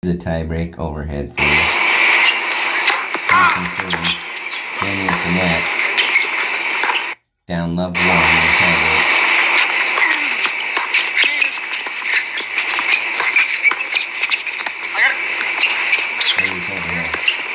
a tie break overhead for you. Tennyson serving. Danny at the net. Down love 1 in the tie break. Ladies overhead.